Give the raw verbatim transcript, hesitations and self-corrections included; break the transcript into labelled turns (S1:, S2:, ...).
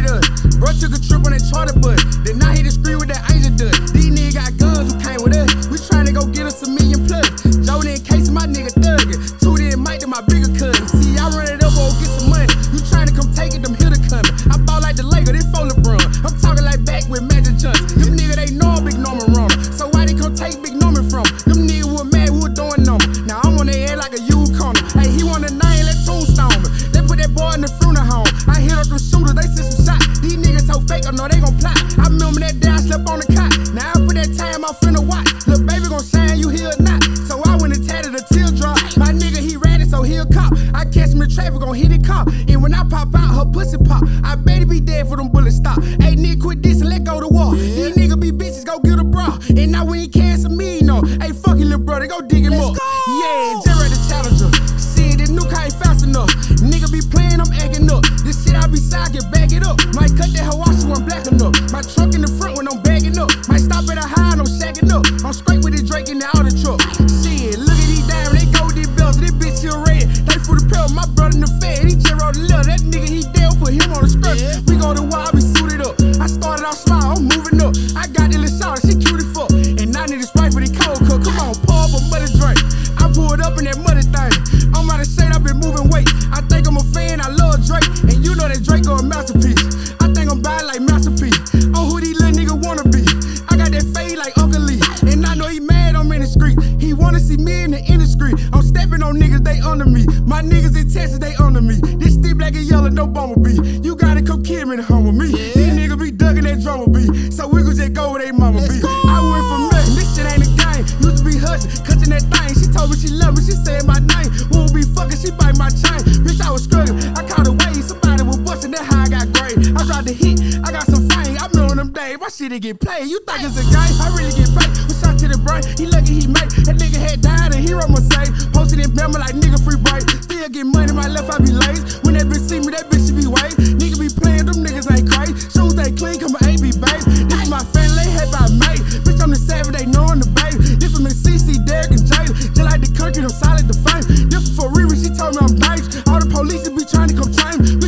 S1: does. Bro took a trip on that charter bus. Then now he the screen with that angel dust. These niggas got guns who came with us. We tryna go get us a million plus. Jody in case my nigga thuggin'. Two then Mike to my bigger cousin. See, I run it up, go get some money. You tryna come take it, them hitter coming. I ball like the Laker, this full of LeBron. I'm talking like back with Magic Johnson. Them niggas, they know Big Norman wrong. So why they come take Big Norman from? Them niggas were mad, we were doing number. Now I'm on their head like a U-corner. Hey, he want a nine, let Tombstone me. They put that boy in the funeral home. I hit up the shooters, they sent some shots. These niggas so fake, I know they gon' plot. I remember that day I slept on the cot. Now I put that time off in the watch. Lil' baby gon' shine, you hear or not. So I went and tatted a teardrop. My nigga, he ratted, so he'll cop. I catch him in traffic, gon' hit it cop. And when I pop out, her pussy pop. I bet he be dead for them bullets stop. Hey, nigga, quit this and let go to war. These niggas be bitches, go get a bra. And now when he cancel me, no. Hey, fuck you, little brother, go dig him up. Yeah, Jerry the challenger. See, this new car ain't fast enough. Nigga be playing, I'm acting up. This shit I be side, get back it up. Might cut that hoe off, she wasn't black enough. My truck in the front when I'm bagging up. Might stop at a high and I'm shacking up. I'm straight with the Drake in the outer truck. Shit, look at these diamonds, they go with these bells. This bitch still red. They for the pill, my brother in the fed. He just wrote a letter. That nigga, he dead, put him on the scratch. We go to war, I be suited up. I started off small, I'm moving up. I got this little shawty, she cute as fuck. And I need a Sprite for the cold cook. Come on, pour up a muddy drink. I pulled up in that muddy thing. I'm out of shape, I been moving weight. I think I'm a fan, I love Drake. And you know that Drake go a masterpiece. I think I'm buying like masterpiece. Oh, who these little niggas wanna be? I got that fade like Uncle Lee. And I know he mad I'm in the street. He wanna see me in the industry. I'm stepping on niggas, they under me. My niggas in Texas, they under me. This still black and yellow, no bumblebee. You gotta come kill me to home with me. These niggas be ducking that drummer beat. So we could just go where they mama be. I went from nothing, this shit ain't a game. Used to be hushing, cutting that thing. She told me she loved me, she said my name. Won't be fucking, she bite my chain. Bitch, I was struggling, I caught a wave. Somebody was busting that high, I got grade. I dropped the hit, I got some fame. I remember them days, my shit didn't get played. You think it's a game? I really get paid. We shot to the brain, he lucky he made. That nigga had died and he wrote my save. Posted in Bama like nigga free break. Still get money, my left I be lazy. When that bitch see me, that bitch she be wave. Nigga be playing, them niggas ain't crazy. Shoes ain't clean, come on A B, babe. This is my family, they had by mate. Bitch, I'm the savage, they know I'm the baby. This from the C C, Derek and Jada. Just like the country, them solid the fame. This for Riri, she told me I'm dangerous. All the police be trying to come train me.